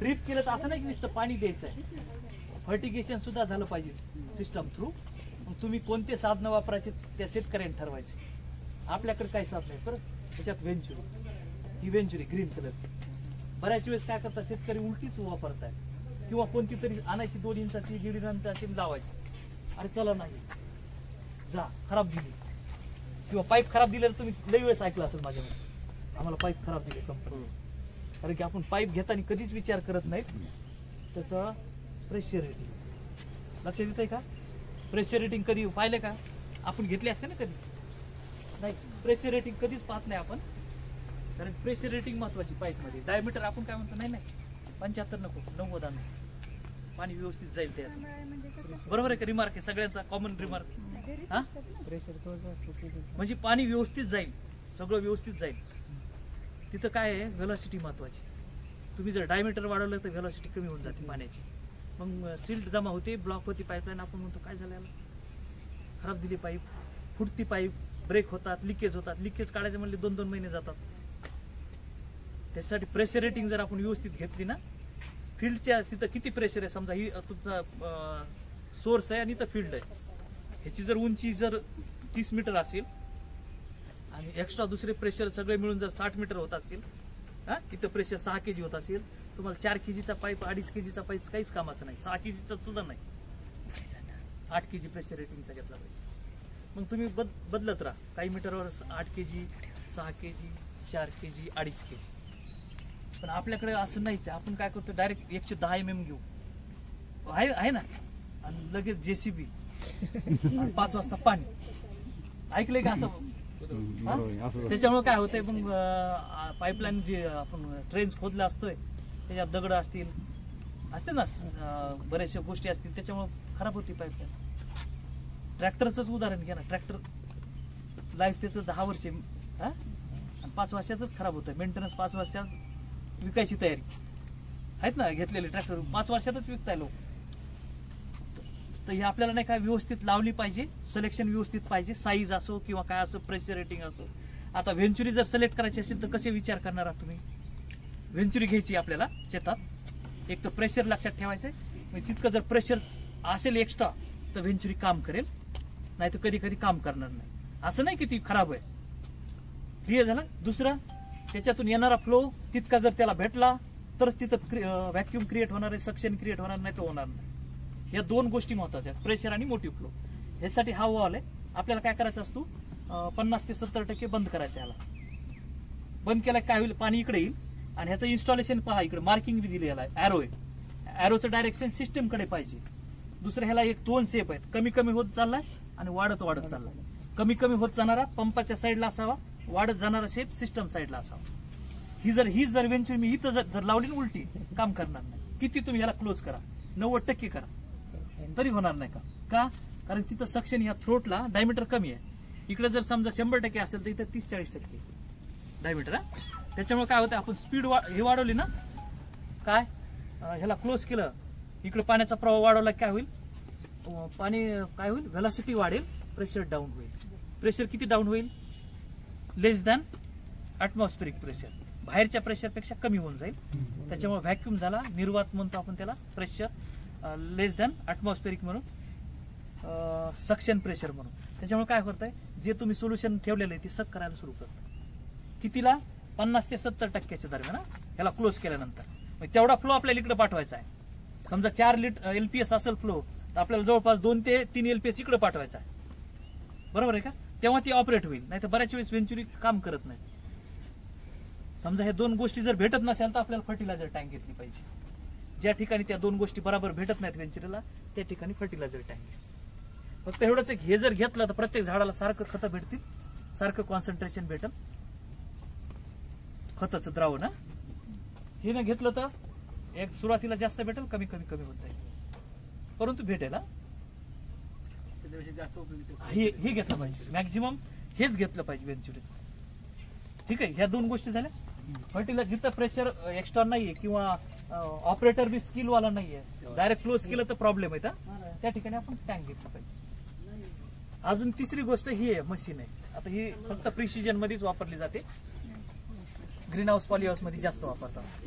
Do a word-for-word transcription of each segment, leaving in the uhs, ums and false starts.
Drip केलं तर असं नाही की नुसतं पाणी द्यायचं आहे, फर्टिगेशन सुद्धा झालं पाहिजे सिस्टम थ्रू. मग तुम्ही कोणते साधनं वापरायचे त्या शेतकऱ्यांनी ठरवायचे. आपल्याकडे काही साधन आहे बरं, त्याच्यात वेंचुरी, ही वेंचुरी ग्रीन कलरची. बऱ्याच वेळेस काय करतात शेतकरी उलटीच वापरतायत, किंवा कोणती तरी आणायची दोन इंचाची दीड इंचाची लावायची. अरे चला नाही, जा खराब दिली, किंवा पाईप खराब दिले तर तुम्ही लई वेळेस ऐकलं असेल माझ्यामध्ये, आम्हाला पाईप खराब दिले कंपनी. कारण की आपण पाईप घेताना कधीच विचार करत नाहीत त्याचा प्रेशर रेटिंग. लक्षात येत आहे का? प्रेशर रेटिंग कधी पाहिले का? आपण घेतले असते ना कधी नाही, प्रेशर रेटिंग कधीच पाहत नाही आपण. कारण प्रेशर रेटिंग महत्वाची पाईपमध्ये. डायमीटर आपण काय म्हणतो, नाही नाही पंच्याहत्तर नको, नव्वद आणू, पाणी व्यवस्थित जाईल त्यात. बरोबर आहे का? रिमार्क आहे सगळ्यांचा कॉमन रिमार्क. हा, म्हणजे पाणी व्यवस्थित जाईल, सगळं व्यवस्थित जाईल. तिथं काय आहे, व्हेलॉसिटी महत्वाची. तुम्ही जर डायमीटर वाढवलं तर व्हेलॉसिटी कमी होऊन जाते पाण्याची, मग सिल्ट जमा होते, ब्लॉक होती पाईपलाईन. आपण म्हणतो काय झालं याला, खराब दिली पाईप, फुटती पाईप, ब्रेक होतात, लिकेज होतात. लिकेज काढायचे म्हणले दोन दोन महिने जातात. त्याच्यासाठी प्रेशर रेटिंग जर आपण व्यवस्थित घेतली ना, फील्डच्या तिथं किती प्रेशर आहे समजा, ही तुमचा सोर्स आहे आणि इथं फील्ड आहे, ह्याची जर उंची जर तीस मीटर असेल आणि एक्स्ट्रा दुसरे प्रेशर सगळे मिळून जर साठ मीटर होत असेल, हा इथं प्रेशर सहा केजी होत असेल, तुम्हाला चार केजीचा पाईप अडीच केजीचा पाईप काहीच कामाचं नाही, सहा केजीचा सुद्धा नाही, आठ केजी प्रेशर रेटिंगचा घेतला पाहिजे. मग तुम्ही बद बदलत राहा, काही मीटरवर आठ केजी, सहा केजी, चार केजी, अडीच केजी. पण आपल्याकडे असं नाहीच. आपण काय करतो, डायरेक्ट एकशे दहा एम एम घेऊ, आहे आहे ना, आणि लगेच जेसीबी पाच वाजता पाणी. ऐकलंय का असं? त्याच्यामुळे काय होतंय, मग पाईपलाईन जे आपण ट्रेन्स खोदला असतोय त्याच्यात दगड असतील, असते ना बऱ्याचशा गोष्टी असतील, त्याच्यामुळे खराब होती पाईपलाईन. ट्रॅक्टरच उदाहरण घ्या ना, ट्रॅक्टर लाईफ त्याचं दहा वर्षे हा आणि पाच वर्षातच खराब होतं. मेंटेनन्स पाच वर्षात विकायची तयारी आहेत ना, घेतलेले ट्रॅक्टर पाच वर्षातच विकताय लोक. तर हे आपल्याला नाही काय व्यवस्थित लावली पाहिजे, सिलेक्शन व्यवस्थित पाहिजे, साईज असो किंवा काय असो, प्रेशर रेटिंग असो. आता व्हेंचुरी जर सिलेक्ट करायची असेल तर कसे विचार करणार आहात तुम्ही? व्हेंचुरी घ्यायची आपल्याला शेतात, एक तर प्रेशर लक्षात ठेवायचंय, म्हणजे तितकं जर प्रेशर असेल एक्स्ट्रा तर व्हेंचुरी काम करेल, नाही तर कधी कधी काम करणार नाही. असं नाही की ती खराब आहे. क्लिअर झालं? दुसरं, त्याच्यातून येणारा फ्लो तितका जर त्याला भेटला तर तिथं व्हॅक्यूम क्रिएट होणार आहे, सक्शन क्रिएट होणार नाही तर होणार नाही. या दोन गोष्टी महत्वाच्या आहेत, प्रेशर आणि मोटिव्ह फ्लो. यासाठी हा वॉल आहे. आपल्याला काय करायचा असतो, पन्नास ते सत्तर टक्के बंद करायचा. याला बंद केला काय होईल, पाणी इकडे येईल आणि ह्याचं इन्स्टॉलेशन पहा, इकडे मार्किंग बी दिली, याला ॲरो आहे. ॲरोचं डायरेक्शन सिस्टम कडे पाहिजे. दुसरं ह्याला एक दोन सेप आहेत, कमी कमी होत चाललाय आणि वाढत वाढत चाललाय. कमी कमी होत जाणारा पंपाच्या साईडला असावा, वाढत जाणारा शेप सिस्टम साईडला असावा. ही जर ही जर वेंचुरी मी इथं जर लावली ना उलटी, काम करणार नाही. किती तुम्ही ह्याला क्लोज करा, नव्वद टक्के करा, तरी होणार नाही. का का कारण तिथं सक्शन ह्या थ्रोटला डायमीटर कमी आहे. इकडे जर समजा शंभर टक्के असेल तर इथं तीस चाळीस टक्के डायमीटर आहे. त्याच्यामुळे काय होतं, आपण स्पीड हे वाढवली ना, काय ह्याला क्लोज केलं, इकडे पाण्याचा प्रवाह वाढवला काय होईल, पाणी काय होईल, व्हेलॉसिटी वाढेल, प्रेशर डाऊन होईल. प्रेशर किती डाऊन होईल, लेस दॅन ॲटमॉस्फेरिक प्रेशर, बाहेरच्या प्रेशरपेक्षा कमी होऊन जाईल. त्याच्यामुळे व्हॅक्यूम झाला, निर्वात म्हणतो आपण त्याला, प्रेशर लेस दॅन ॲटमॉस्फेरिक म्हणून, सक्शन प्रेशर म्हणून. त्याच्यामुळे काय करतंय, जे तुम्ही सोल्युशन ठेवलेलं आहे ते सक करायला सुरू करतं. कितीला, पन्नास ते सत्तर टक्क्याच्या दरम्यान ह्याला क्लोज केल्यानंतर. तेवढा फ्लो आपल्याला इकडे पाठवायचा आहे. समजा चार लिटर एलपीएस असेल फ्लो, तर आपल्याला जवळपास दोन ते तीन एलपीएस इकडे पाठवायचा आहे. बरोबर आहे का? तेव्हा ती ऑपरेट होईल, नाही तर बऱ्याच वेळेस वेंचुरी काम करत नाही. समजा हे दोन गोष्टी जर भेटत नसेल तर आपल्याला फर्टिलायझर टँक घेतली पाहिजे. ज्या ठिकाणी त्या दोन गोष्टी बरोबर भेटत नाहीत वेंचुरीला, त्या ठिकाणी फर्टिलायझर टँक. फक्त एवढंच एक, हे जर घेतलं तर प्रत्येक झाडाला सारखं खतं भेटतील, सारखं कॉन्सन्ट्रेशन भेटेल खताचं द्रावण. हे न घेतलं तर एक सुरुवातीला जास्त भेटेल, कमी कमी कमी होत जाईल, परंतु भेटेल. हे हे घेतलं पाहिजे, मॅक्झिमम हेच घेतलं पाहिजे वेंचुरीचं. ठीक आहे, ह्या दोन गोष्टी झाल्या. फर्टिलायझर जिथं प्रेशर एक्स्ट्रा नाहीये किंवा ऑपरेटर बी स्किल वाला नाहीये, डायरेक्ट क्लोज केलं तर प्रॉब्लेम आहे, त्या ठिकाणी आपण टँक घेतलं पाहिजे. अजून तिसरी गोष्ट ही आहे, मशीन आहे. आता ही फक्त प्रिसिजन मध्येच वापरली जाते, ग्रीन हाऊस पॉली हाऊस मध्ये जास्त वापरतात.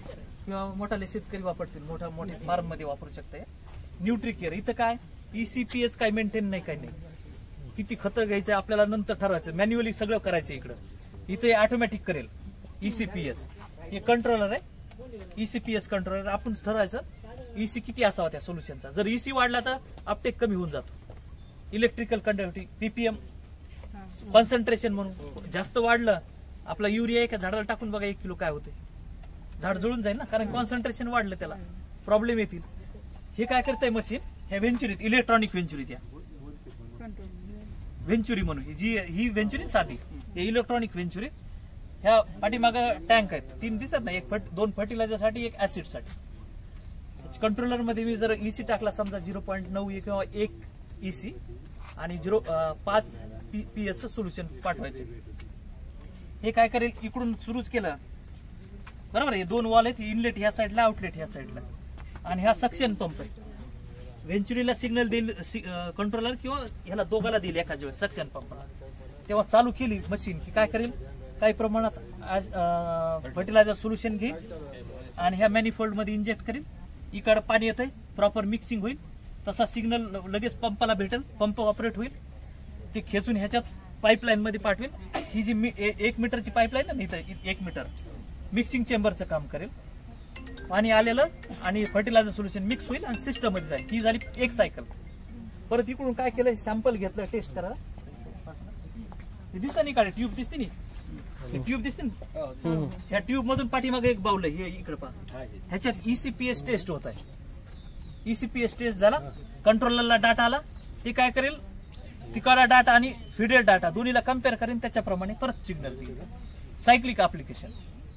किंवा मोठाले शेतकरी वापरतील, मोठ्या मोठ्या फार्म मध्ये वापरू शकता. न्यूट्री केअर इथं काय ईसीपीएच काय मेंटेन नाही, काय नाही. किती खतं घ्यायचं आपल्याला नंतर ठरवायचं, मॅन्युअली सगळं करायचं. इकडं इथे ऑटोमॅटिक करेल ईसीपीएच. हे कंट्रोलर आहे, ईसीपीएच कंट्रोलर. आपण ठरवायचं ईसी किती असावा त्या सोल्युशनचा. जर ईसी वाढला तर अपटेक कमी होऊन जातो. इलेक्ट्रिकल कंडक्टिव्हिटी, पीपीएम, कॉन्सन्ट्रेशन म्हणून जास्त वाढलं. आपला युरिया एका झाडाला टाकून बघा एक किलो काय होते, झाड जळून जाईल ना, कारण कॉन्सन्ट्रेशन वाढलं, त्याला प्रॉब्लेम येतील. हे काय करतंय मशीन, ह्या व्हेंचुरीत, इलेक्ट्रॉनिक व्हेंचुरीत, या व्हेंचुरी म्हणून जी ही व्हेंचुरी साधी, हे इलेक्ट्रॉनिक व्हेंचुरीत. ह्या पाठीमागं टँक आहेत, तीन दिसतात ना, एक फट दोन फर्टिलायझर साठी, एक ऍसिड साठी. कंट्रोलर मध्ये मी जर ईसी टाकला समजा झिरो पॉईंट नऊ किंवा एक ईसी आणि झिरो पाच पीएच चं सोल्युशन पाठवायचे. हे काय करेल, इकडून सुरूच केलं बरोबर. हे दोन वॉल आहेत, इनलेट ह्या साईडला, आउटलेट ह्या साईडला, आणि हा सक्शन पंप आहे. व्हेंचुरीला सिग्नल देईल कंट्रोलर किंवा ह्याला दोघाला देईल एकाच वेळेस सक्शन पंपला. तेव्हा चालू केली मशीन की काय करेल, काही प्रमाणात फर्टिलायझर सोल्युशन घेईल आणि ह्या मॅनिफोल्ड मध्ये इंजेक्ट करेल. इकडे पाणी येतंय, प्रॉपर मिक्सिंग होईल, तसा सिग्नल लगेच पंपाला भेटेल, पंप ऑपरेट होईल. ते खेचून ह्याच्यात पाईपलाईन मध्ये पाठवेल. ही जी मी, एक मीटरची पाईपलाईन ना, इथं एक मीटर मिक्सिंग चेंबरचं काम करेल. पाणी आलेलं आणि फर्टिलायझर सोल्युशन मिक्स होईल आणि सिस्टम मध्ये जाईल. ही झाली एक सायकल. परत इकडून काय केलं, सॅम्पल घेतलं टेस्ट करायला. दिसतं नाही काढे, ट्यूब दिसते नाही, ट्यूब दिसते ना, ह्या ट्यूब मधून पाठीमागे एक बाउल आहे, इकडे पहा. ह्याच्यात ईसीपीएस टेस्ट होत आहे. ईसीपीएस टेस्ट झाला, कंट्रोलरला डाटा आला. ते काय करेल, तिकडा डाटा आणि फीडेड डाटा दोन्हीला कम्पेअर करेल, त्याच्याप्रमाणे परत सिग्नल देईल. Cyclic application.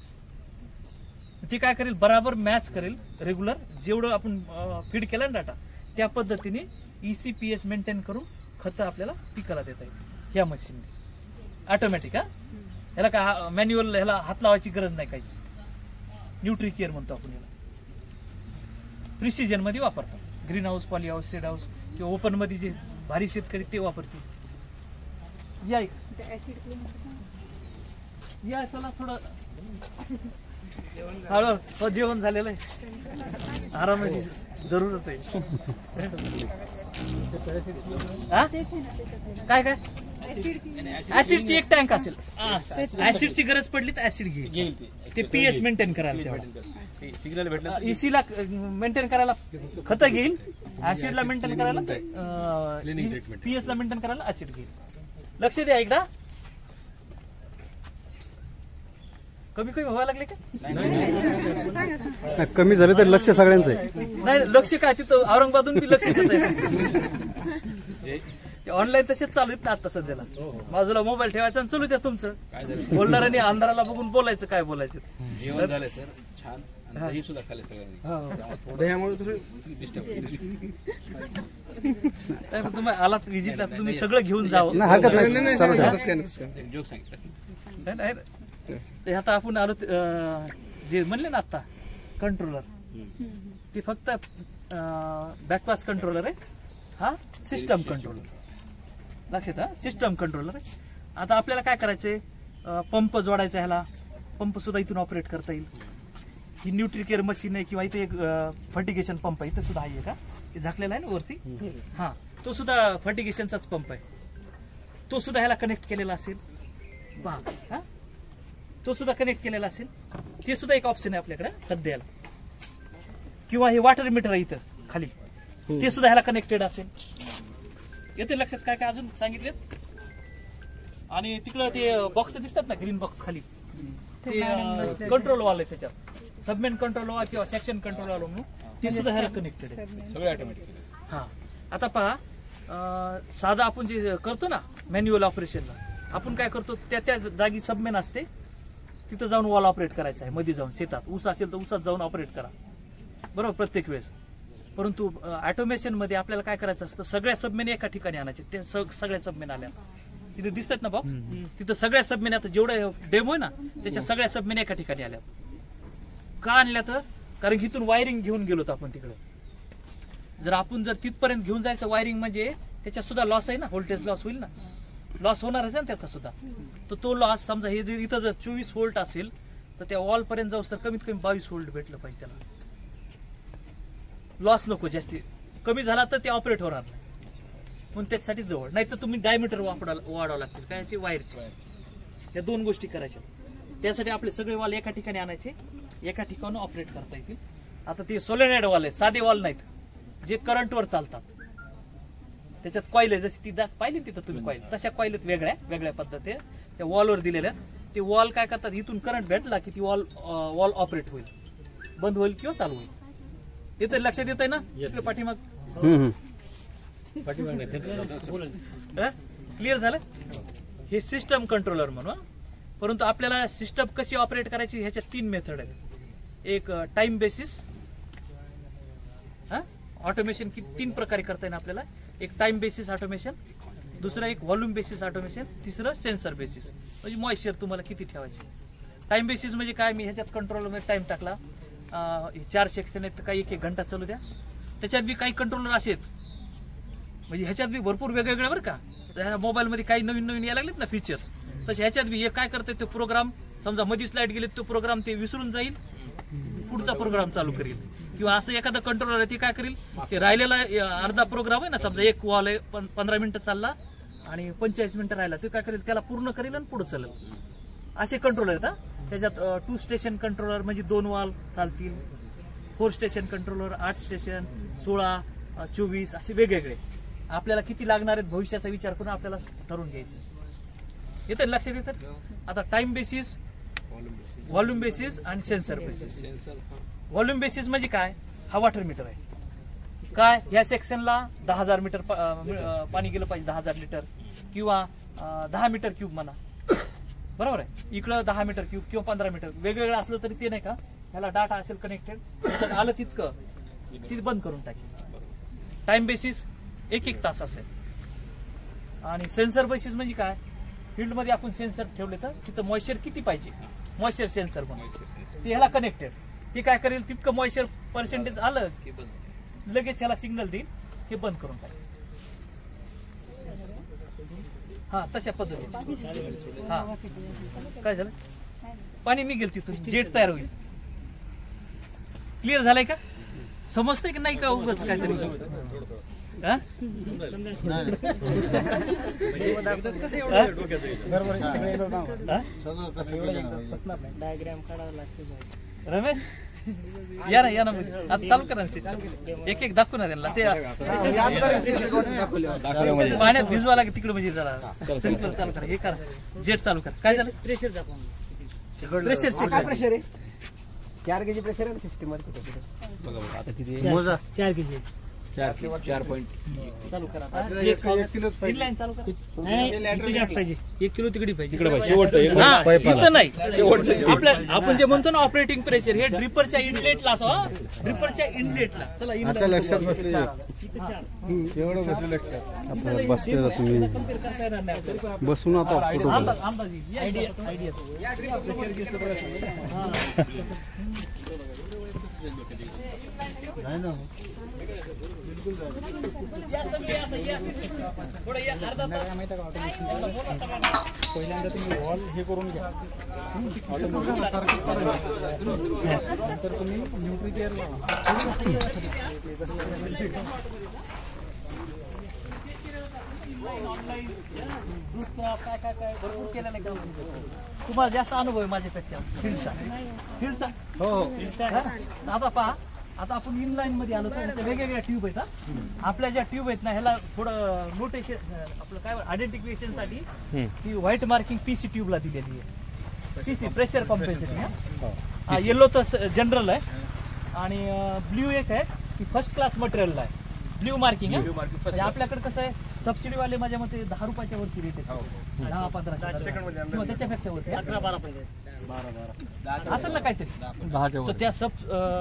ते काय करेल, बराबर मॅच करेल रेग्युलर जेवढं आपण फीड केला ना डाटा, त्या पद्धतीने ईसीपीएच मेंटेन करून खतं आपल्याला पिकाला देता येईल या मशीनने. ऑटोमॅटिक. हा, ह्याला काय मॅन्युअल, ह्याला हात लावायची गरज नाही काही. न्यूट्री केअर म्हणतो आपण याला. प्रिसिजन मध्ये वापरतात, green house, poly house, shed house किंवा ओपन मध्ये जे भारी शेतकरी ते वापरतील. या या चला थोडं हळू, जेवण झालेलं आहे, आरामाची जरूरत आहे. काय काय ऍसिडची एक टँक असेल, ऍसिडची गरज पडली तर ऍसिड घेईल. ते पीएच मेंटेन करायला, सिग्नल भेटला ईसीला मेंटेन करायला खतं घेईल, ऍसिडला मेंटेन करायला, पीएच ला मेंटेन करायला ऍसिड घेईल. लक्ष द्या एकदा. कमी कमी व्हायला लागले का? कमी झाले तर लक्ष सगळ्यांचं आहे. नाही लक्ष काय, तिथं औरंगाबादून बी लक्ष देत आहे. ऑनलाईन तसेच चालू आहेत ना आता सध्याला. बाजूला मोबाईल ठेवायचा आणि चालू द्या तुमचं. बोलणाऱ्यांनी अंधाराला बघून बोलायचं काय बोलायचं. जेवण झालंय सर छान, दही सुद्धा खाल्ले सगळ्यांनी. दह्यामुळे तुम्ही आलात विजिटला, तुम्ही सगळं घेऊन जावं. हरकत नाही. जोक सांगितलं नाही. ते आता आपण आलो जे म्हणले ना आता कंट्रोलर, ते फक्त बॅकपास कंट्रोलर आहे. हा सिस्टम कंट्रोलर, लक्षात. हा सिस्टम कंट्रोलर आहे. आता आपल्याला काय करायचंय, पंप जोडायचा, ह्याला पंप सुद्धा इथून ऑपरेट करता येईल. ही न्यूट्री केअर मशीन आहे किंवा इथे एक फर्टिगेशन पंप आहे, इथे सुद्धा आहे का, हे झाकलेला आहे ना वरती. हा, तो सुद्धा फर्टिगेशनचाच पंप आहे. तो सुद्धा ह्याला कनेक्ट केलेला असेल पहा. हा, तो सुद्धा कनेक्ट केलेला असेल. ते सुद्धा एक ऑप्शन आहे आपल्याकडे खत द्यायला. किंवा हे वॉटर मीटर आहे इथं खाली, ते सुद्धा ह्याला कनेक्टेड असेल. येते लक्षात काय काय अजून सांगितले. आणि तिकडं ते बॉक्स दिसतात ना, ग्रीन बॉक्स खाली, ते कंट्रोल वॉल आहे. त्याच्यात सबमेन कंट्रोल वॉल किंवा सेक्शन कंट्रोल वॉल म्हणून ते सुद्धा ह्याला कनेक्टेड आहे. सगळे ऑटोमॅटिक. हा, आता पहा, साधा आपण जे करतो ना मॅन्युअल ऑपरेशनला, आपण काय करतो, त्या त्या जागी सबमेन असते, तिथं जाऊन वॉल ऑपरेट करायचा आहे. मध्ये जाऊन शेतात ऊस असेल तर ऊसात जाऊन ऑपरेट करा, बरोबर, प्रत्येक वेळेस. परंतु ऑटोमेशन मध्ये आपल्याला काय करायचं असतं, सगळ्या सबमेन एका ठिकाणी आणायचे. ते सगळ्या सबमेन आल्या तिथे दिसतात ना बॉक्स, तिथं सगळ्या सबमेन, आता जेवढं डेमो आहे ना त्याच्या सगळ्या सबमेन एका ठिकाणी आल्या. का आणल्या तर, कारण इथून वायरिंग घेऊन गेलो आपण तिकडे. जर आपण जर तिथपर्यंत घेऊन जायचं वायरिंग, म्हणजे त्याच्यात सुद्धा लॉस आहे ना, व्होल्टेज लॉस होईल ना, लॉस होणारच आहे ना त्याचा सुद्धा. तर तो लॉस समजा हे जे इथं जर चोवीस व्होल्ट असेल तर त्या वॉल पर्यंत जाऊस तर कमीत कमी बावीस व्होल्ट भेटलं पाहिजे त्याला. लॉस नको जास्ती, कमी झाला तर ते ऑपरेट होणार नाही म्हणून त्याच्यासाठी जवळ. नाही तर तुम्ही डायमीटर वापरा वाढावं लागतील काय याची वायरची. या दोन गोष्टी करायच्या. त्यासाठी आपले सगळे वॉल एका ठिकाणी आणायचे, एका ठिकाणी ऑपरेट करता येतील. आता ते सोलेनॉइड वॉल आहेत, साधे वॉल नाहीत जे करंटवर चालतात. त्याच्यात कॉईल आहे, जशी ती दाख पाहिली तिथं तुम्ही कॉईल, तशा कॉईलेत वेगळ्या वेगळ्या पद्धती त्या वॉलवर दिलेल्या. ते वॉल काय करतात, इथून करंट भेटला की ती वॉल वॉल ऑपरेट होईल, बंद होईल किंवा चालू होईल. येतं लक्षात येत आहे ना पाठीमाग? क्लिअर झालं? हे सिस्टम कंट्रोलर म्हणून. परंतु आपल्याला सिस्टम कशी ऑपरेट करायची ह्याच्यात तीन मेथड आहेत. एक टाइम बेसिस, हा ऑटोमेशन की तीन प्रकारे करता येईल आपल्याला. एक टाइम बेसिस ऑटोमेशन, दुसरं एक व्हॉल्यूम बेसिस ऑटोमेशन, तिसरं सेन्सर बेसिस. म्हणजे मॉइश्चर तुम्हाला किती ठेवायचे. टाइम बेसिस म्हणजे काय, मी ह्याच्यात कंट्रोलरमध्ये टाइम टाकला, चार सेक्शन आहेत तर काही एक एक घंटा चालू द्या. त्याच्यात बी काही कंट्रोलर असे आहेत म्हणजे ह्याच्यात बी भरपूर वेगवेगळे बरं का. मोबाईलमध्ये काही नवीन नवीन यायला लागलेत ना फीचर्स, तसे ह्याच्यात बी हे काय करते ते प्रोग्राम, समजा मधीच लाईट गेले तो प्रोग्राम ते विसरून जाईल, पुढचा प्रोग्राम चालू करेल. किंवा असं एखादा कंट्रोलर आहे ते काय करेल, ते राहिलेला अर्धा प्रोग्राम आहे ना, समजा एक वॉल आहे पंधरा मिनिटं चालला आणि पंचेचाळीस मिनिटं राहिला, ते काय करेल त्याला पूर्ण करेल आणि पुढे चालेल. असे कंट्रोलर आहेत. त्याच्यात टू स्टेशन कंट्रोलर म्हणजे दोन वॉल चालतील, फोर स्टेशन कंट्रोलर आठ स्टेशन, सोळा, चोवीस असे वेगवेगळे. आपल्याला किती लागणार आहेत भविष्याचा विचार करून आपल्याला ठरवून घ्यायचं. येतं लक्षात येतं. आता टाइम बेसिस, व्हॉल्यूम बेसिस आणि सेन्सर बेसिस. व्हॉल्यूम बेसिस म्हणजे काय, हा वॉटर मीटर आहे. काय या सेक्शनला दहा हजार मीटर पाणी गेलं पाहिजे, दहा हजार लिटर किंवा दहा मीटर क्यूब म्हणा, बरोबर आहे. इकडं दहा मीटर क्यूब किंवा पंधरा मीटर वेगवेगळं असलं तरी ते नाही का, ह्याला डाटा असेल कनेक्टेड, त्याच्यात आलं तितकं तिथे बंद करून टाकेल. टाइम बेसिस एक एक तास असेल. आणि सेन्सर बेसिस म्हणजे काय, फील्डमध्ये आपण सेन्सर ठेवले तर तिथं मॉइश्चर किती पाहिजे, मॉइश्चर सेन्सर म्हणून ते ह्याला कनेक्टेड. ते काय करेल, तितकं मॉइश्चर पर्सेंटेज आलं लगेच ह्याला सिग्नल देईल, हे बंद करून टाकेल. हा तशा पद्धतीने. हा काय झालं, पाणी निघेल तिथून, जेट तयार होईल. क्लिअर झालंय का, समजतंय की नाही का उगाच काहीतरी. रमेश या ना, या ना, आता चालू करा सिस्टम, एक एक दाखवू ना त्यांना. ते पाण्यात भिजवा लागेल तिकडे म्हणजे जरा स्प्रिंकलर चालू करा, हे करा, जेट चालू करा. काय झालं, प्रेशर दाखवा, प्रेशर चेक करा. प्रेशर आहे चार केजी प्रेशर आहे सिस्टम मध्ये. बघा बघा आता किती, मोजा चार केजी, चार चार पॉईंट चालू करा. इनलाईन चालू करा. जास्त पाहिजे, एक किलो तिकडे पाहिजे, इकडे पाहिजे शेवटचं इथं नाही, शेवटचं आपल्या आपण जे म्हणतो ना ऑपरेटिंग प्रेशर, हे ड्रिपरच्या इनलेटला असं, ड्रिपरच्या इनलेटला. चला लक्षात बसले, एवढं बसलं लक्षात. आपल्याला बसलेलं तुम्ही बसून आता फोटो काढा. आयडिया आयडिया नाही ना. पहिल्यांदा तुम्ही वॉल हे करून घ्या, नंतर तुम्ही न्यूट्री केअर लावा. काय काय काय भरपूर केलं नाही का तुम्हाला, जास्त अनुभव आहे माझ्यापेक्षा फील्डचा. फील्डचा हो हो. आता पहा, आता आपण इनलाईन मध्ये आलो तर वेगवेगळ्या ट्यूब आहेत. आपल्या ज्या ट्यूब आहेत ना, ह्याला थोडं नोटेशन आपलं काय आयडेंटिफिकेशन साठी ती व्हाईट मार्किंग पीसी ट्यूबला दिलेली आहे. PC pressure compensating. येलो तर जनरल आहे आणि ब्ल्यू एक आहे ती फर्स्ट क्लास मटेरियलला आहे. ब्ल्यू मार्किंग आहे. आपल्याकडे कसं आहे, सबसिडी वाले माझ्या मते दहा रुपयाच्या वरती रेट आहे, दहा पंधरा किंवा त्याच्यापेक्षा वरती अकरा बारा पाहिजे असेल ना काहीतरी. तर त्या सब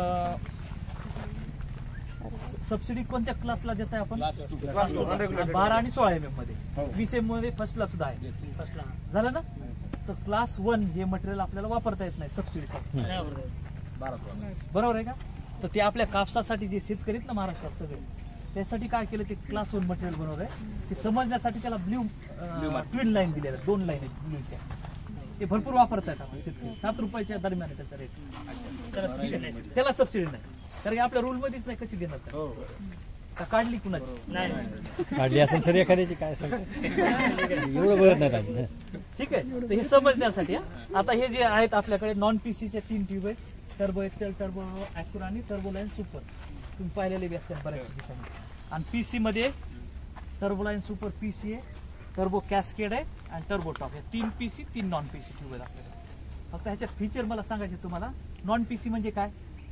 सबसिडी कोणत्या क्लासला देत आहे आपण, बारा आणि सोळा एम एम मध्ये. वीस एम मध्ये फर्स्ट क्लास सुद्धा आहे. फर्स्ट क्लास झालं ना. तर क्लास वन हे मटेरियल आपल्याला वापरता येत नाही सबसिडीसाठी, बरोबर आहे का. तर ते आपल्या कापसासाठी जे शेतकरी आहेत ना महाराष्ट्रात सगळे, त्यासाठी काय केलं, ते क्लास वन मटेरियल बनवलंय. ते समजण्यासाठी त्याला ब्ल्यू ट्विन लाईन दिलेल्या, दोन लाईन आहेत ब्ल्यूच्या. हे भरपूर वापरतात आपण शेतकरी. सात रुपयाच्या दरम्यान आहे त्याचा रेट. त्याला त्याला सबसिडी नाही, कारण की आपल्या रूल मध्येच नाही. कशी देणार त्याला? का काढली कुणाची काढली असेल तरी एखाद्याची काय एवढं बरं नाही. ठीक आहे, तर हे समजण्यासाठी हा. आता हे जे आहेत आपल्याकडे नॉन पीसीचे तीन ट्यूब आहेत, टर्बो एक्सेल, टर्बो ॲक्युरा आणि टर्बो लाईन सुपर. तुम्ही पाहिलेले बी असतात बऱ्याच ठिकाणी. आणि पीसी मध्ये टर्बो लाईन सुपर पीसी आहे, टर्बो कॅस्केड आहे आणि टर्बो टॉप आहे. तीन पीसी तीन नॉन पीसी ट्यूब आहेत आपल्याकडे. फक्त ह्याच्यात फीचर मला सांगायचे तुम्हाला. नॉन पीसी म्हणजे काय?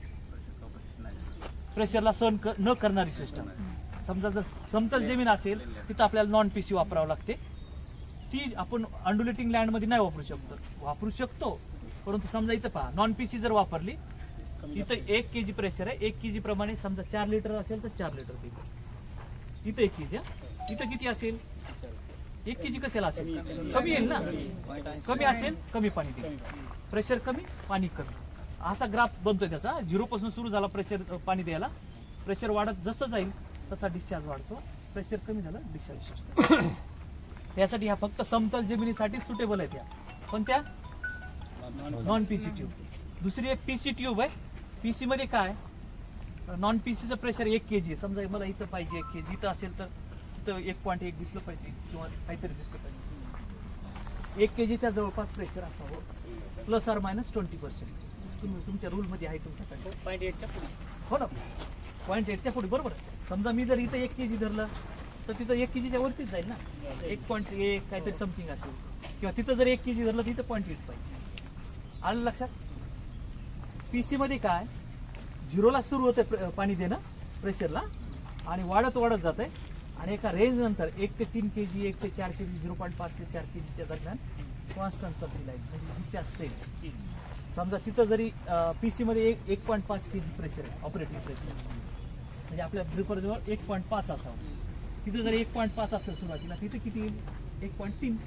प्रेशरला सहन न करणारी सिस्टम. समजा जर समतल जमीन असेल तिथं आपल्याला नॉन पीसी वापरावं लागते. ती आपण अंडुलेटिंग लँडमध्ये नाही वापरू शकतो. वापरू शकतो, परंतु समजा इथं पहा, नॉन पीसी जर वापरली इथं एक के जी प्रेशर आहे. एक के जी प्रमाणे समजा चार लिटर असेल तर चार लिटर देईल. इथं एक के जी, इथं किती असेल? एक के जी कशाला असेल? कमी येईल ना. कमी असेल कमी पाणी देईल. प्रेशर कमी पाणी कमी, असा ग्राफ बनतोय त्याचा. झिरो पासून सुरू झाला प्रेशर पाणी द्यायला, प्रेशर वाढत जसं जाईल तसा डिस्चार्ज वाढतो. प्रेशर कमी झालं डिस्चार्ज. यासाठी ह्या फक्त समतल जमिनीसाठी सुटेबल आहे त्या. पण त्या नॉन पीसी ट्यूब. दुसरी एक पीसी ट्यूब आहे. पीसी मध्ये काय, नॉन पीसीचं प्रेशर एक के जी आहे. समजा मला इथं पाहिजे एक के जी, इथं असेल तर इथं एक पॉईंट एक दिसलं पाहिजे किंवा काहीतरी दिसलं पाहिजे. एक के जीच्या जवळपास प्रेशर असावं, plus or minus twenty percent. तुम्ही तुमच्या रूलमध्ये आहे तुमच्याकडे पॉईंट एटच्या पुढे. हो ना, पॉईंट एटच्या पुढे बरोबर. समजा मी जर इथं एक के जी धरलं तर तिथं एक के जीच्या वरतीच जाईल ना. एक पॉईंट एक काहीतरी समथिंग असेल, किंवा तिथं जर एक के जी धरलं तिथं पॉईंट एट पाहिजे. आलं लक्षात? पीसी मध्ये काय, झिरोला सुरू होतं पाणी देणं प्रेशरला, आणि वाढत वाढत जात आहे. आणि एका रेंज नंतर एक ते तीन के जी, एक ते चार के जी, झिरो पॉईंट पाच ते चार के जीच्या दरम्यान कॉन्स्टंट सप्लाय आहे, म्हणजे डिस्चार्ज सेल. समजा तिथं जरी पीसी मध्ये एक एक पॉईंट पाच के जी प्रेशर आहे, ऑपरेटिंग प्रेशर, म्हणजे आपल्या ड्रिपर जवळ एक पॉईंट पाच असावं. तिथं जर एक पॉईंट पाच असेल सुरुवातीला, तिथे किती येईल? एक पॉईंट तीन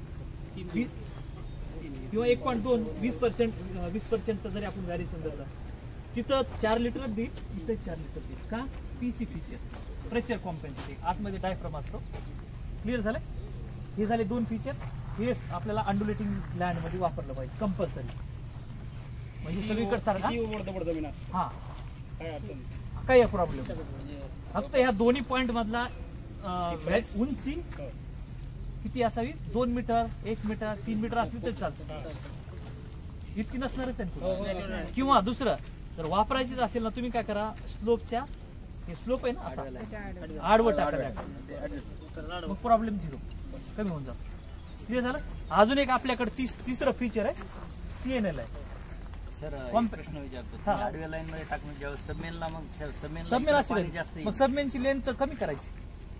किंवा एक पॉईंट दोन. वीस पर्सेंट वीस पर्सेंटचं जरी आपण व्हॅरिएशन धरलं, तिथं चार लिटर देईल, तिथे चार लिटर देईल. का? PC feature, pressure compensating. आतमध्ये डायफ्राम असतो. क्लिअर झालं? हे झाले दोन फीचर. हे आपल्याला अंडुलेटिंग लँडमध्ये वापरलं पाहिजे कंपल्सरी. म्हणजे सगळीकडे सारखा हा काही प्रॉब्लेम. फक्त ह्या दोन्ही पॉईंट मधला उंची किती असावी? दोन मीटर, एक मीटर, तीन मीटर असली तरी चालतं. इतकी नसणारच आहे. किंवा दुसरं जर वापरायचीच असेल ना, तुम्ही काय करा, स्लोपच्या हे स्लोप आहे ना असा आडवं टाका, मग प्रॉब्लेम झिरो, कमी होऊन जातो. क्लिअर झालं? अजून एक आपल्याकडे तीस तिसरं फीचर आहे, सीएनएल आहे. सर प्रश्न विचारतो, हा. आडव्या लाईन मध्ये टाकून ज्यावेळेस सबमेनला मग सबमेन सबमेन असेल जास्त मग सबमेनची लेंथ कमी करायची.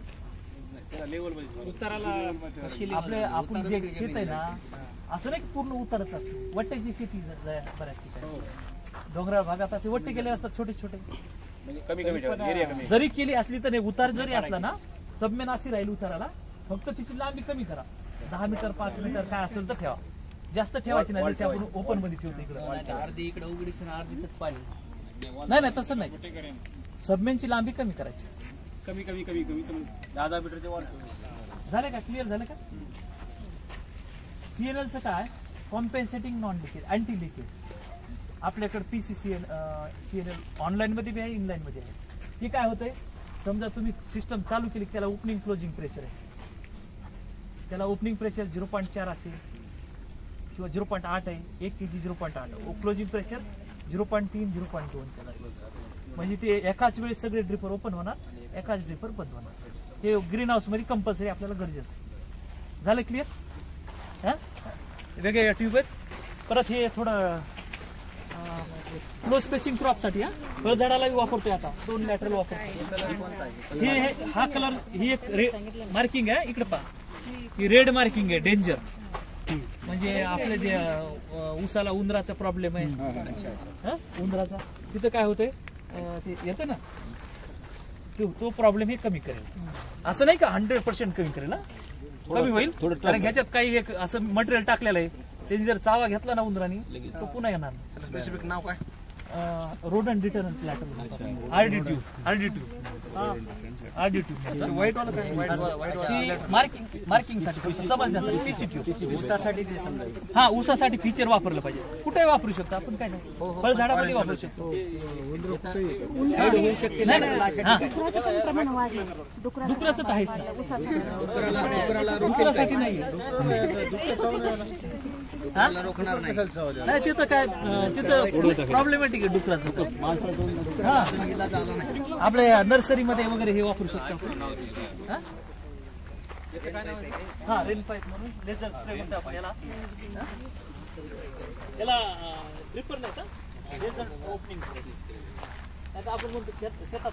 उत्तराला आपले आपण जे शेत आहे ना, असं नाही पूर्ण उतारच असतो. वट्ट्याची शेती बऱ्याच ठिकाणी डोंगराळ भागात असे वट्टे केले असतात छोटे छोटे. कमी कमी एरिया कमी. जरी केली असली तर नाही, उतार जरी असला ना, सबमेन अशी राहील उताराला. फक्त तिची लांबी कमी करा, दहा मीटर पाच मीटर काय असेल तर ठेवा. जास्त ठेवायची नाही, जशी आपण ओपन मध्ये ठेवतो इकडे. अर्धी इकडे उघडीच आणि अर्धीच पाणी. नाही नाही तसं नाही, सबमेनची लांबी कमी करायची. कमी कमी कमी कमी कमी दहा दहा मीटरचे वर झालं का? क्लिअर झालं का? सीएनएलचं काय, compensating non leakage, anti leakage. आपल्याकडे पीसीसीएल सीएनएल ऑनलाईन मध्ये बी आहे, इनलाईन मध्ये आहे. हे काय होतंय, समजा तुम्ही सिस्टम चालू केली, त्याला ओपनिंग क्लोजिंग प्रेशर आहे. त्याला ओपनिंग प्रेशर झिरो पॉईंट चार असेल किंवा झिरो पॉईंट आठ आहे, एक के जी झिरो पॉईंट आठ, क्लोजिंग प्रेशर झिरो पॉईंट तीन झिरो पॉईंट दोन. म्हणजे ते एकाच वेळेस सगळे ड्रिपर ओपन होणार, एकाच ड्रिपर बंद होणार. हे ग्रीन हाऊस मध्ये कंपल्सरी आपल्याला गरजेचं. झालं क्लिअर? हा, वेगळ्या ट्यूब आहेत. परत हे थोडं क्लोज स्पेसिंग क्रॉप साठी, हा फळझाडाला वापरतोय आता, दोन लॅटरल वापरतोय. हे हा कलर, ही एक मार्किंग आहे इकडे पहा, ही रेड मार्किंग आहे, डेंजर. म्हणजे आपलं जे ऊसाला उंदराचा प्रॉब्लेम आहे, उंदराचा, तिथं काय होतंय, ते येतं ना, तो प्रॉब्लेम हे कमी करेल. असं नाही का हंड्रेड पर्सेंट कमी करेल, कमी होईल. कारण ह्याच्यात काही एक असं मटेरियल टाकलेलं आहे, त्यांनी जर चावा घेतला ना उंदरांनी, तो पुन्हा येणार. स्पेसिफिक नाव काय? रोडन डिटर्नंट प्लॅटर्न, RD tube, RD tube RD tube white वाला काय व्हाईट व्हाईट ती मार्किंग मार्किंगसाठी समजण्यासाठी पीसी ट्यूब ऊसासाठीच आहे समजा. हा ऊसासाठी फीचर वापरलं पाहिजे. कुठेही वापरू शकतो आपण, काय नाही फळझाडामध्ये वापरू शकतो. नाही, नाही. हा. डुकराचं तर आहेच ना, डुकरासाठी नाही. नाही तिथं काय तिथं प्रॉब्लेमॅटिक आहे डुकराचं. हा आपल्या नर्सरीमध्ये वगैरे हे वापरू शकतो. हा रेन पाईप म्हणून लेझर स्प्रे म्हणतो आपण याला. याला ड्रिपर नाही का, लेझर ओपनिंग. आता आपण म्हणतो शेतात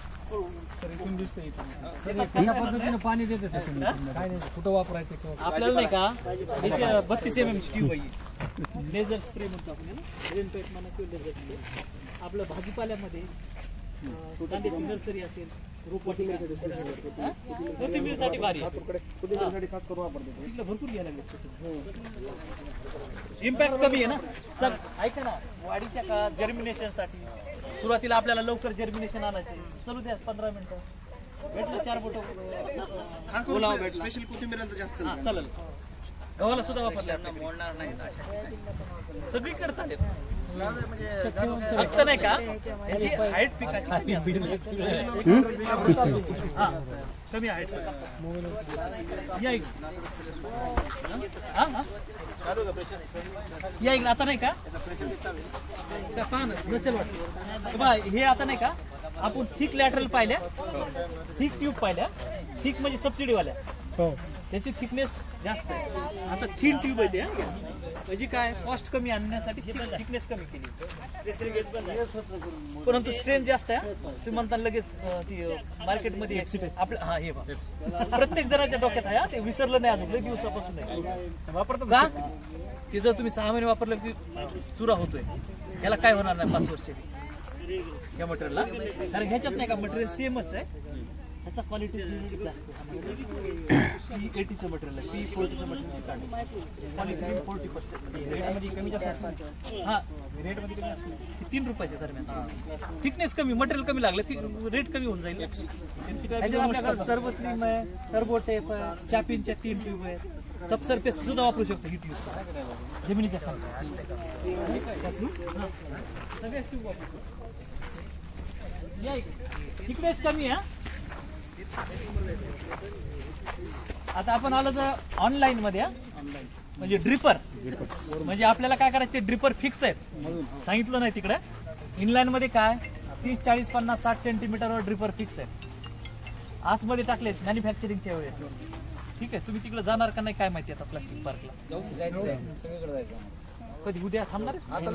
पद्धतीने पाणी देते काय नाही, कुठं वापरायचं आपल्याला नाही का. याच्या बत्तीस एम एम ची ट्यूब आहे, लेझर स्प्रे म्हणतो आपण याला. रेन पाईप म्हणा किंवा लेझर स्प्रे. आपलं भाजीपाल्यामध्ये कांद्याची नर्सरी असेल, रोपवाटिका, कोथिंबीरसाठी भारी आहे. भरपूर घ्यायला लागले. इम्पॅक्ट कमी आहे ना. चल ऐका ना, वाढीच्या का जर्मिनेशन साठी सुरुवातीला आपल्याला लवकर जर्मिनेशन आणायचे. चलू द्या पंधरा मिनिटं. भेटलं चार बोट बोलावा भेटला. स्पेशल कोथिंबीर जास्त हा चालेल. गव्हाला सुद्धा वापरले मोडणार नाही. सगळीकडे चालेल. फक्त नाही का याची हाईट पिकाची कमी असते. हा कमी हाईट. या इकडे. हा हा या इकडे. आता नाही का पहा ना नसेल वाटतं बा. हे आता नाही का आपण थिक लॅटरल पाहिल्या, थिक ट्यूब पाहिल्या. थिक म्हणजे सबसिडीवाल्या, त्याची थिकनेस जास्त आहे. आता थिन ट्यूब आहे त्या, म्हणजे काय कॉस्ट कमी आणण्यासाठी थिकनेस कमी केली, परंतु स्ट्रेंथ जास्त आहे. तुम्ही म्हणता लगेच ती मार्केटमध्ये आपलं हा हे प्रत्येक जणाच्या डोक्यात आहे. ते विसरलं नाही अजून लई दिवसापासून आहे वापरतो का. ते जर तुम्ही सहा महिने वापरलं की चुरा होतोय. याला काय होणार नाही पाच वर्ष या मटेरियलला, कारण ह्याच्यात नाही का मटेरियल सेमच आहे. ह्याचा क्वालिटी जास्त पी एटीचं मटेरियल आहे, पी फोर्टीचं मटेरियल क्वालिटी फोर्टी पर्सेंट रेटमध्ये कमी जास्त. हा रेटमध्ये कमी असते तीन रुपयाच्या दरम्यान. थिकनेस कमी, मटेरियल कमी लागलं ती रेट कमी होऊन जाईल. ह्याच्यात आपल्याकडे टर्बो स्लिम आहे, टर्बो टेप आहे, चॅपिनच्या तीन ट्यूब आहेत. सबसर्फेस सुद्धा वापरू शकतो ही ट्यूब जमिनीच्या खाली. सगळ्या ट्यूब वापरू. थिकनेस कमी आहे. आता आपण आलो तर ऑनलाईन मध्ये, म्हणजे ड्रिपर. म्हणजे आपल्याला काय करायचं, ते ड्रिपर फिक्स आहेत, सांगितलं नाही तिकडे. इनलाईन मध्ये काय तीस चाळीस पन्नास साठ सेंटीमीटरवर ड्रिपर फिक्स आहेत. आतमध्ये टाकलेत मॅन्युफॅक्चरिंगच्या वेळेस. ठीक आहे, तुम्ही तिकडे जाणार का नाही काय माहिती आता प्लास्टिक पार्कला. कधी उद्या थांबणार.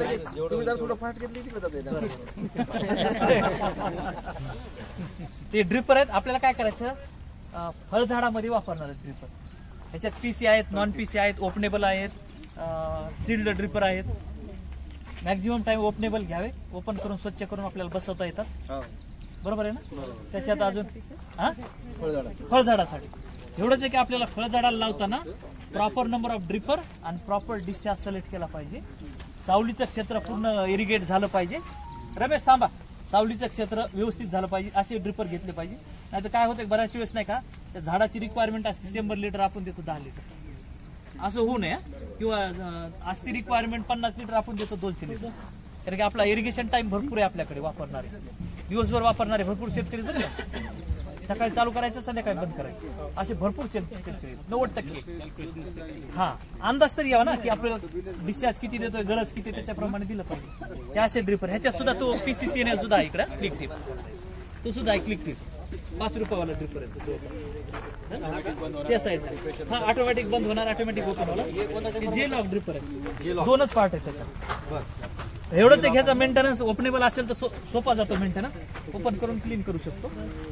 ते ड्रिपर आहेत. आपल्याला काय करायचं, फळझाडामध्ये वापरणार आहेत ड्रिपर. ह्याच्यात पीसी आहेत, नॉन पीसी आहेत, ओपनेबल आहेत, सील्ड ड्रिपर आहेत. मॅक्झिमम टाइम ओपनेबल घ्यावे, ओपन करून स्वच्छ करून आपल्याला बसवता येतात. बरोबर आहे ना. त्याच्यात अजून हा फळझाडासाठी एवढंच आहे की आपल्याला फळझाडाला लावताना प्रॉपर नंबर ऑफ ड्रिपर आणि प्रॉपर डिस्चार्ज सिलेक्ट केला पाहिजे. सावलीचं क्षेत्र पूर्ण इरिगेट झालं पाहिजे. रमेश थांबा. सावलीचं क्षेत्र व्यवस्थित झालं पाहिजे असे ड्रिपर घेतले पाहिजे. नाही तर काय होतं बऱ्याच वेळेस नाही का, त्या झाडाची रिक्वायरमेंट असते शंभर लिटर, आपण देतो दहा लिटर. असं होऊ नये. किंवा असती रिक्वायरमेंट पन्नास लिटर, आपण देतो दोनशे लिटर. कारण की आपला इरिगेशन टाइम भरपूर आहे आपल्याकडे वापरणारे, दिवसभर वापरणारे भरपूर शेतकरी. जर सकाळी चालू करायचं, संध्याकाळी बंद करायचं, असे भरपूर शेतकरी नव्वद टक्के. हा अंदाज तरी यावा ना की आपल्याला डिस्चार्ज किती देतोय, गरज किती, त्याच्याप्रमाणे दिलं पाहिजे. हे असे ड्रिपर. ह्याच्यात सुद्धा तो पीसीसीएनएल सुद्धा आहे इकडे, क्लिक टिप तो सुद्धा आहे. क्लिक टिप पाच रुपयावाला ड्रिपर आहे त्या साईड. हा ऑटोमॅटिक बंद होणार, ऑटोमॅटिक ओपन होणार. जे लॉक ड्रिपर आहे, दोनच पार्ट आहे त्याच्यात. एवढंच एक ह्याचा मेंटेनन्स ओपनेबल असेल तर सोपा जातो मेंटेनन्स. ओपन करून क्लीन करू शकतो.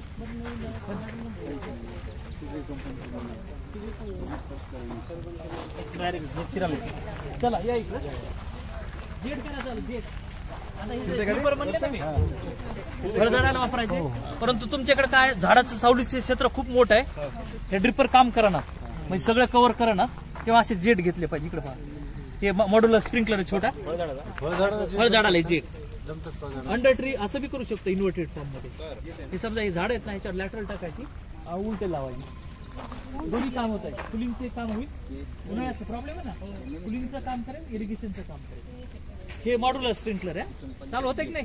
चला या इकडे. जेट करा चालू जेट. फळझाडाला वापरायचे, परंतु तुमच्याकडे काय झाडाचं सावलीचे क्षेत्र खूप मोठं आहे, हे ड्रिपर काम करणार म्हणजे सगळं कव्हर करणार, तेव्हा असे जेट घेतले पाहिजे. इकडे पहा, ते मॉड्युलर स्प्रिंकलर छोटा फळझाडाला जेट. अंडर ट्री असं बी करू शकतो इन्व्हर्टेड फॉर्म मध्ये. हे समजा हे झाड आहेत ना, ह्याच्यावर लॅटरल टाकायची, उलटे लावायची, दोन्ही काम होत आहे. कुलिंगचे काम होईल, उन्हाळ्याचा प्रॉब्लेम आहे ना, कुलिंगचं काम करेल, इरिगेशनचं काम करेल. हे मॉड्युलर स्प्रिंकलर आहे, चालू होतं की नाही?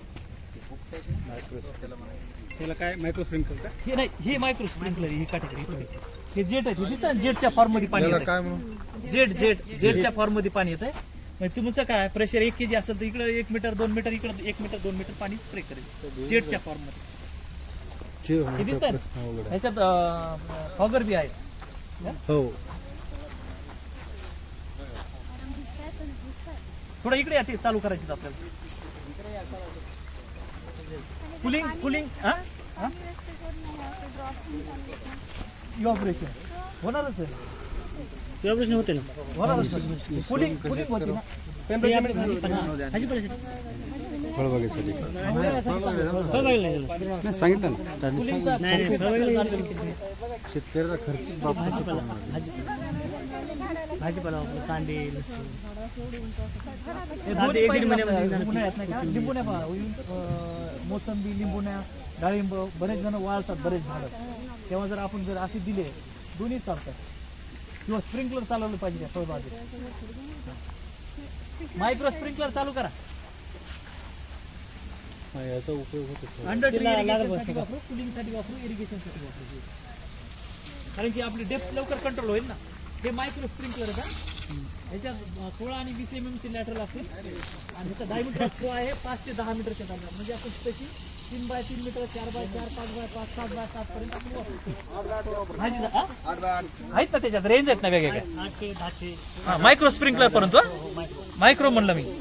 त्याला काय मायक्रो स्प्रिंकलर का? हे नाही, हे मायक्रो स्प्रिंकलर ही कॅटेगरी. हे जेट आहे, हे दिसतं जेटच्या फॉर्म मध्ये पाणी येतं. जेट जेट जेटच्या फॉर्म मध्ये पाणी येत आहे. तुमचं काय प्रेशर एक केजी असेल तर इकडे एक मीटर दोन मीटर, इकडे एक मीटर दोन मीटर पाणी स्प्रे करेल जेटच्या फॉर्म मध्ये. हे दिसतंय ह्याच्यात फॉगर बी आहे. हो, थोडं इकडे या, ते चालू करायची आपल्याला. कुलिंग कुलिंग ऑपरेशन होणारच आहे. ऑपरेशन होते ना, होणारच. कुलिंग कुलिंग होती ना, फळबागेसाठी सांगितलं ना, शेतकऱ्याचा खर्च भाजीपाला कांदे लिंबुण्या, मोसंबी, लिंबुण्या, डाळिंब बरेच जण वाळतात, बरेच झाड. तेव्हा जर आपण जर असे दिले, दोन्ही चालतात. किंवा स्प्रिंकलर चालवलं पाहिजे फळबागेत. मायक्रो स्प्रिंकलर चालू करा. याचा उपयोग होतो. अंडर ट्री इरिगेशनसाठी वापरू, कुलिंगसाठी वापरू, इरिगेशनसाठी वापरू. कारण की आपली डेप्थ लवकर कंट्रोल होईल ना. हे मायक्रो स्प्रिंकलर का, ह्याच्यात सोळा आणि वीस एम एम ची लॅटरल असेल आणि ह्याचा डायमीटर फ्लो आहे पाच ते दहा मीटरच्या दरम्यान. म्हणजे आपण त्याची तीन बाय तीन मीटर, चार बाय चार, पाच बाय पाच, सात बाय सात पर्यंत आपण वापरतो. आहेत ना त्याच्यात रेंज आहेत ना वेगवेगळ्या, आठ ते दहाशे. हा मायक्रो स्प्रिंकलर परंतु मायक्रो म्हणलं मी.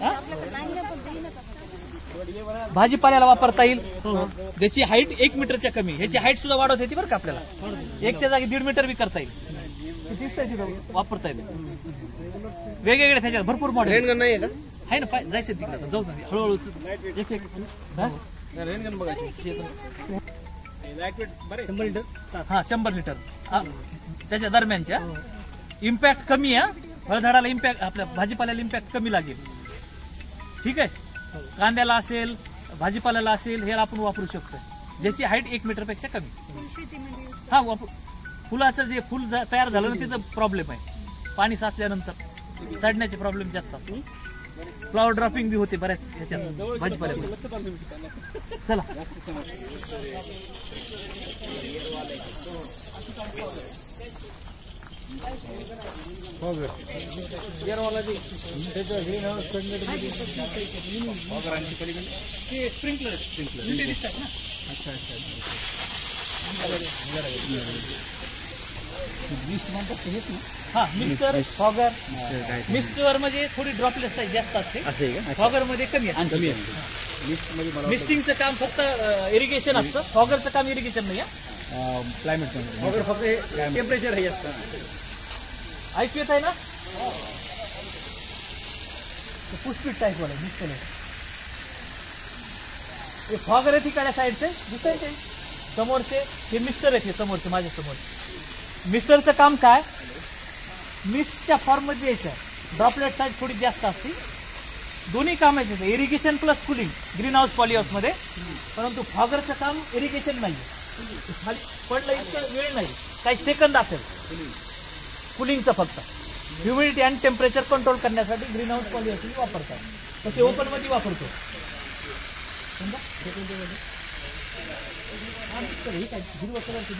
भाजीपाल्याला वापरता येईल. त्याची हाईट एक मीटरच्या कमी, ह्याची हाईट सुद्धा वाढवता येते बरं का आपल्याला. एकच्या जागी दीड मीटर बी करता येईल, वापरता येईल. वेगवेगळे त्याच्यात भरपूर मॉडेल नाही का? आहे ना. जायचं तिकडे, जाऊ हळूहळू एक एक. रेनगन बघायची. शंभर लिटर हा शंभर लिटर त्याच्या दरम्यानच्या. इम्पॅक्ट कमी आहे, फळझाडाला इम्पॅक्ट, आपल्या भाजीपाल्याला इम्पॅक्ट कमी लागेल. ठीक आहे. कांद्याला असेल, भाजीपाल्याला असेल, हे आपण वापरू शकतो. ज्याची हाईट एक मीटर पेक्षा कमी. हा वापर. फुलाचं जे फुल तयार झालं ना, तिथं प्रॉब्लेम आहे. पाणी साचल्यानंतर सडण्याचे प्रॉब्लेम जास्त असतात. फ्लॉवर ड्रॉपिंग बी होते बऱ्याच ह्याच्यात भाजीपाल्यामध्ये. चला स्प्रिंकलर स्प्रिंकलर दिसतात ना. अच्छा अच्छा. हा मिस्टर फॉगर. मिस्टर मध्ये थोडी ड्रॉपलेट साईज जास्त असते, फॉगर मध्ये कमी असते. मिस्टिंगचं काम फक्त इरिगेशन असतं, फॉगरचं काम इरिगेशन नाही. क्लायमेट फॉगर फक्त टेम्परेचर हे असतं. ऐकू येत आहे ना. पुष्पीट टाईप वाला मिस्टर हे फॉगर आहे तिकडल्या साईडचे दिसतंय ते समोरचे. हे मिस्टर आहेत, हे समोरचे माझ्या समोर. मिस्टरचं काम काय, मिस्टच्या फॉर्म मध्ये यायचं. ड्रॉपलेट साईज थोडी जास्त असते. दोन्ही काम आहे, irrigation plus cooling green house poly house मध्ये. परंतु फॉगरचं काम इरिगेशन नाही, खाली पडलं इतकं वेळ नाही, काही सेकंद असेल. कुलिंगचं फक्त ह्युमिडिटी आणि टेम्परेचर कंट्रोल करण्यासाठी ग्रीन हाऊस पॉली हाऊस वापरतात. तसे ओपन मध्ये वापरतो. हिरवं कलरचं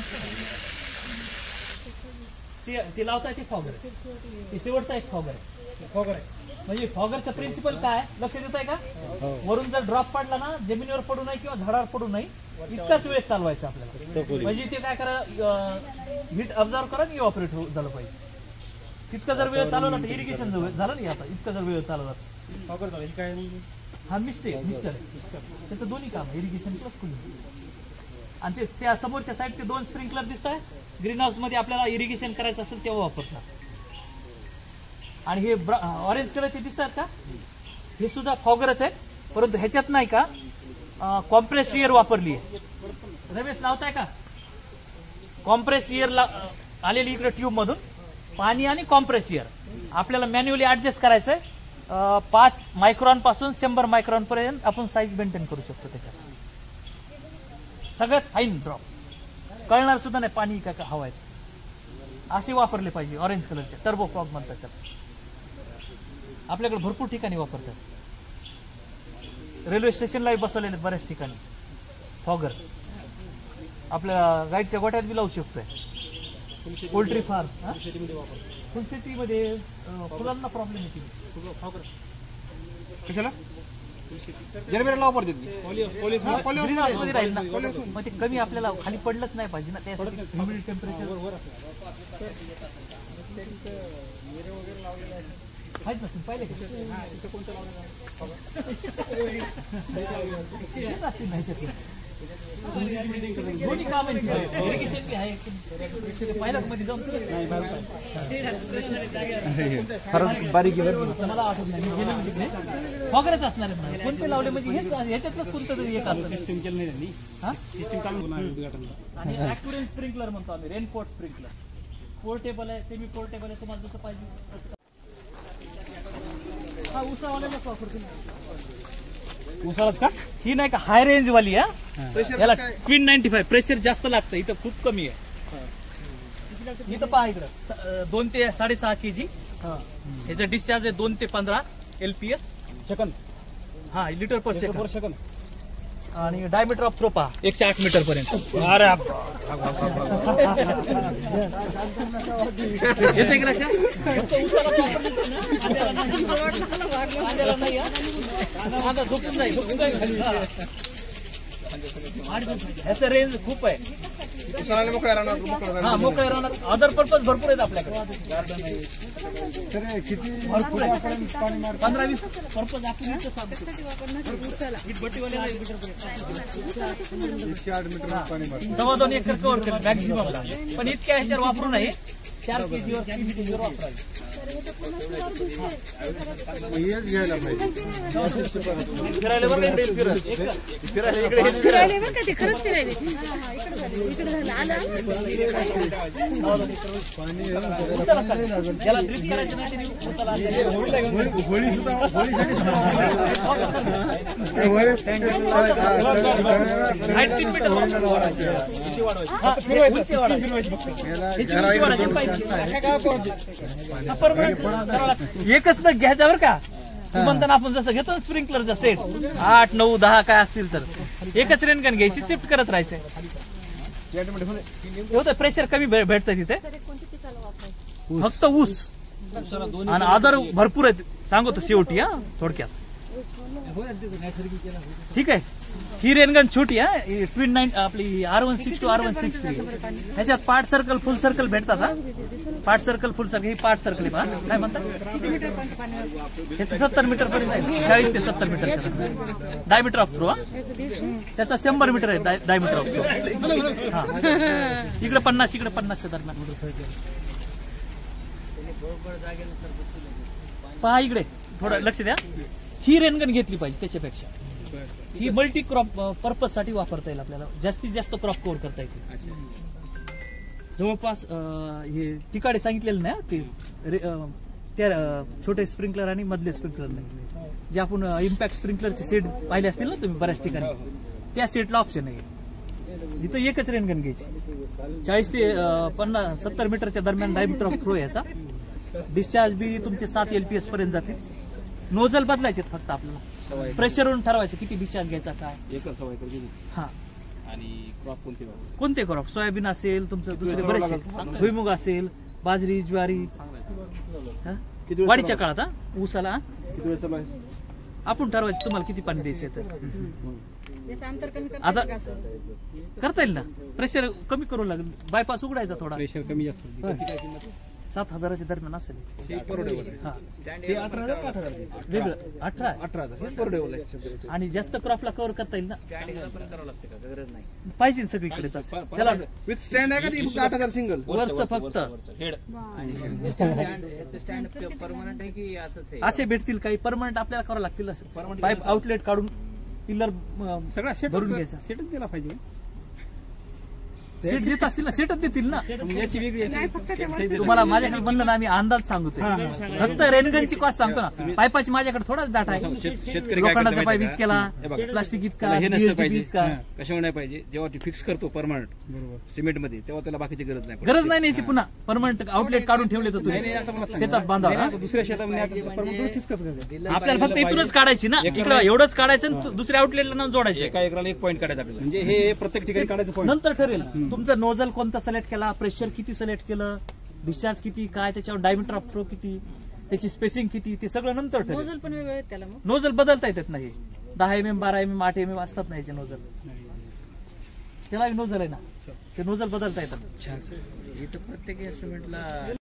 ते लावता येते फॉगर. ते शेवटचा एक फॉगर आहे. फॉगर आहे म्हणजे फॉगरचं प्रिन्सिपल काय लक्षात येत आहे का. वरून जर ड्रॉप पडला ना, जमिनीवर पडू नये किंवा झाडावर पडू नये, इतकाच वेळ चालवायचा आपल्याला. म्हणजे ते काय करा, हीट ऑब्झर्व करा आणि इव्हॅपोरेट झालं पाहिजे. तितकं जर वेळ चालवला तर इरिगेशन झालं नाही. आता इतकं जर वेळ चालवला फॉगर झालं काय. हा मिस्टर मिस्टर आहे, त्याचं दोन्ही काम इरिगेशन प्लस कुलिंग. आणि ते त्या समोरच्या साईड ते दोन स्प्रिंकलर दिसत आहे. ग्रीन हाऊस मध्ये आपल्याला इरिगेशन करायचं असेल तेव्हा वापरतात. आणि हे ऑरेंज कलरचे दिसतात का, हे सुद्धा फॉगरच आहे. परंतु ह्याच्यात नाही का कॉम्प्रेस एअर वापरली आहे. रमेश लावताय का. कॉम्प्रेस एअर आलेली इकडे ट्यूब मधून पाणी आणि कॉम्प्रेस एअर आपल्याला मॅन्युअली ऍडजस्ट करायचंय. अं, पाच मायक्रॉन पासून शंभर मायक्रॉन पर्यंत आपण साईज मेंटेन करू शकतो त्याच्यात. सगळ्यात फाईन ड्रॉप कळणार सुद्धा नाही पाणी का हवा आहे असे वापरले पाहिजे. ऑरेंज कलरचे टर्बो फॉग म्हणतात त्याला. आपल्याकडे भरपूर ठिकाणी वापरतात. रेल्वे स्टेशनलाही बसवलेले बऱ्याच ठिकाणी फॉगर. आपल्या गाईडच्या गोट्यात बी लावू शकतोय. पोल्ट्री फार्म फुलशेतीमध्ये फुलांना प्रॉब्लेम येते. कशाला जरबेराला वापरतात ग्रीन हाऊसमध्ये राहील ना मग ते कमी आपल्याला खाली पडलंच नाही पाहिजे ना त्यासाठी ह्युमिडिटी टेम्परेचर आहेत ना तुम्ही पाहिले का दोन्ही काम इरिगेशन बी आहे पाहिलं मध्ये जाऊन बारीक मला आठवत नाही गेले तिकडे वगैरेच असणार आहे कोणते लावले म्हणजे हेच ह्याच्यातलंच कोणतं तरी एक असतं. आणि ऍक्युरेट स्प्रिंकलर म्हणतो आम्ही रेनफोर्ट स्प्रिंकलर. पोर्टेबल आहे सेमी पोर्टेबल आहे तुम्हाला जसं पाहिजे तसं. हा उसावाल्यालाच वापरतो उसालाच का ही नाही का हाय रेंज वाली आहे याला क्वीन नाईन्टी फाय प्रेशर जास्त लागतं इथं खूप कमी आहे. इथं पहा इकडं दोन ते साडेसहा के जी ह्याचा डिस्चार्ज आहे दोन ते पंधरा एल पी एस सेकंद हा लिटर पर सेकंद सेकंद आणि डायमीटर ऑफ थ्रो पहा एकशे आठ मीटर पर्यंत. अरे येते की लक्षात झोपून जाईल झोपून जाईल ह्याचं रेंज खूप आहे. हा मोकळ्या राहणार अदर पर्पज भरपूर आहेत आपल्याकडे भरपूर आहे. पंधरा वीस पर्पज आपण सव्वा दोन एकर कव्हर करेल मॅक्झिममला पण इतक्या ह्याच्यावर वापरू नये. चार केजीवर तीन केजीवर वापरावी. फिरायला बरं का फिरायला इकडे फिरायले बरं का ते खरंच फिरायले याला ड्रिप करायचं नाही तीन मीटर एकच न घ्यायच्यावर का म्हणताना आपण जसं घेतो स्प्रिंकलरचा सेट आठ नऊ दहा काय असतील तर एकच रेनगन घ्यायची शिफ्ट करत राहायचंय. होतं प्रेशर कमी भेटतं तिथे फक्त ऊस आणि आदर भरपूर आहेत सांगतो शेवटी हा थोडक्यात ठीक आहे. ही रेनगन छोटी आहे ट्विन नाईन आपली R one six two R one six three ह्याच्यात पार्ट सर्कल फुल सर्कल भेटतात हा. पार्ट सर्कल फुल सर्कल ही पार्ट सर्कल आहे पहा काय म्हणतात ह्याचं सत्तर मीटर पर्यंत आहे चाळीस ते सत्तर मीटर डायमीटर ऑफ थ्रो त्याचा शंभर मीटर आहे डायमीटर ऑफ थ्रो. हा इकडे पन्नास इकडे पन्नासच्या दरम्यान पहा इकडे थोडं लक्ष द्या. ही रेनगन घेतली पाहिजे त्याच्यापेक्षा ही मल्टी क्रॉप पर्पज साठी वापरता येईल आपल्याला जास्तीत जास्त क्रॉप कव्हर करता येईल. जवळपास हे तिकडे सांगितलेलं नाही ते त्या छोटे स्प्रिंकलर आणि मधले स्प्रिंकलर नाही जे आपण इम्पॅक्ट स्प्रिंकलरचे सेट पाहिले असतील ना तुम्ही बऱ्याच ठिकाणी त्या सेटला ऑप्शन आहे. इथं एकच रेनगन घ्यायची चाळीस ते पन्नास सत्तर मीटरच्या दरम्यान डायमीटर ऑफ थ्रो याचा. डिस्चार्ज बी तुमचे सात एलपीएस पर्यंत जातील. नोझल बदलायचे फक्त आपल्याला प्रेशरवरून ठरवायचं किती डिस्चार्ज घ्यायचा काय. एकर सव्वा एकर गेली हा आणि क्रॉप कोणते कोणते क्रॉप सोयाबीन असेल तुमचं दुसरे बरेचसे भुईमुग असेल बाजरी ज्वारी वाढीच्या काळात हा ऊसाला किती वेळ चालू आहे आपण ठरवायचं तुम्हाला किती पाणी द्यायचं तर आता करता येईल ना. प्रेशर कमी करू लागेल बायपास उघडायचा थोडा प्रेशर कमी जास्त सात हजाराच्या दरम्यान असेल वेगळं अठरा अठरा हजार आणि जास्त क्रॉपला कव्हर करता येईल ना पाहिजे सगळीकडेच त्याला विथ स्टँड आहे का ती फक्त आठ हजार सिंगल वरचं फक्त हेड असे भेटतील काही परमनंट आपल्याला करावं लागतील पाईप आउटलेट काढून पिलर सगळा सेट भरून घ्यायचा. सेटच दिला पाहिजे सीट देत असतील ना, सीटच देतील ना. याची वेगळी आहे. तुम्हाला माझ्याकडे म्हणलं ना, आम्ही अंदाज सांगतोय. फक्त रेनगनची कॉस्ट सांगतो ना. पाईपाची माझ्याकडे थोडाच डाटा आहे. शेतकरी काय लोखंडाचा करतात पाईप माहिती इतक्याला, का? हे बघा. प्लास्टिक इतका, त्याला हे नसतं B H D पाहिजे इतका. कशामुळे नाही पाहिजे, जेव्हा ती फिक्स करतो परमनंट सिमेंट मध्ये तेव्हा त्याला बाकीची गरज नाही पडत. गरज नाही न्यायची पुन्हा. परमनंट आउटलेट काढून ठेवले तर तुम्ही शेतात बांधा. नाही, आता दुसऱ्या शेतामध्ये परमनंट फिक्स करतो. आपल्याला फक्त इथूनच काढायची ना, इकडं एवढंच काढायचं आणि दुसऱ्या आउटलेटला नाव जोडायचे. एका एकराला एक पॉईंट काढायचा आपल्याला. म्हणजे हे प्रत्येक ठिकाणी काढायचं point. नंतर ठरेल तुमचं नोझल कोणता सिलेक्ट केला, प्रेशर किती सिलेक्ट केलं, डिस्चार्ज किती, काय त्याच्यावर डायमीटर ऑफ थ्रो किती, त्याची स्पेसिंग किती, ते सगळं नंतर ठरेल. नोझल पण वेगळं आहे त्याला मग. नोझल बदलता येतात नाही. दहा एम एम बारा एम एम आठ एम एम असतात नाही नोझल. त्याला नोझल आहे ना, ते नोझल बदलता येतात. इथं प्रत्येक इन्स्ट्रुमेंटला